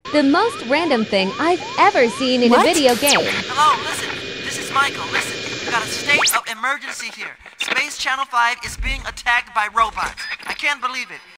The most random thing I've ever seen in a video game. Hello, listen. This is Michael. Listen, we've got a state of emergency here. Space Channel 5 is being attacked by robots. I can't believe it.